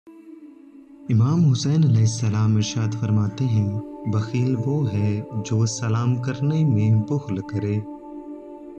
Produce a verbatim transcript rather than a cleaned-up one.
इमाम हुसैन अलैहिस्सलाम इरशाद फरमाते हैं, बख़ील वो है जो सलाम करने में बुख़्ल करे।